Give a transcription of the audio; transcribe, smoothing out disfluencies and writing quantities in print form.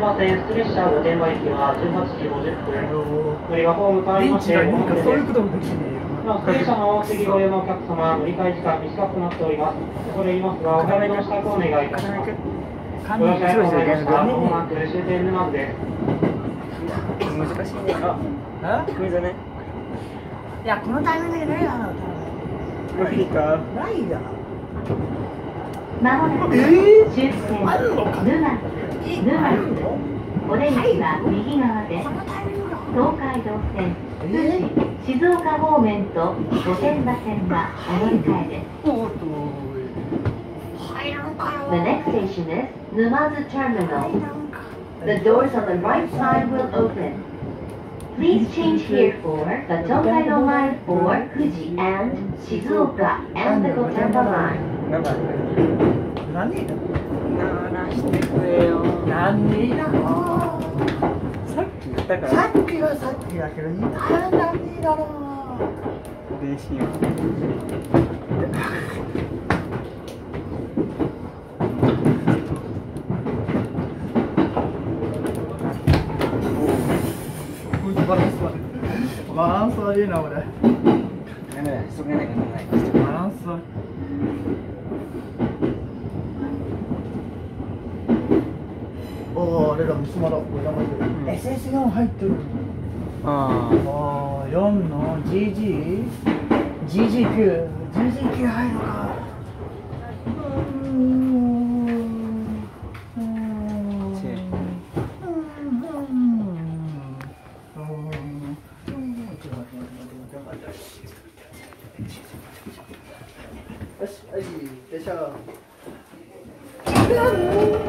ません、出列車御殿場行きは18時50分。乗り場ホーム変わりまして、5分です。出列車の次ご利用のお客様、乗り換え時間短くなっております。恐れ入りますが、お早めの支度をお願いいたします。ご乗車ありがとうございました。まもなく終点沼津です。 難しいね。あ、クイズね。 いや、このタイミングでないだろう。 無理か。 ないだ。 まもなく終点沼津。お出口は右側です。東海道線、静岡方面と御殿場線はお乗り換えです。The next station is Numazu Terminal. The doors on the right side will open. Please change here for the Tokaido Line for Fuji and Shizuoka and the Gotemba Line. なんだ。 何？ ならしてくれよ。 何だろう。 さっき言ったから。 さっきはさっきだけど、何だろう。 嬉しいよ。 バランス悪いな、俺。 ダメだ、急がないからない。 バランス悪い。おお、あれだ、ミスマだ。SS4 入ってる。 ああ、4の GG？GG9 入るか。よし、はい、でしょ。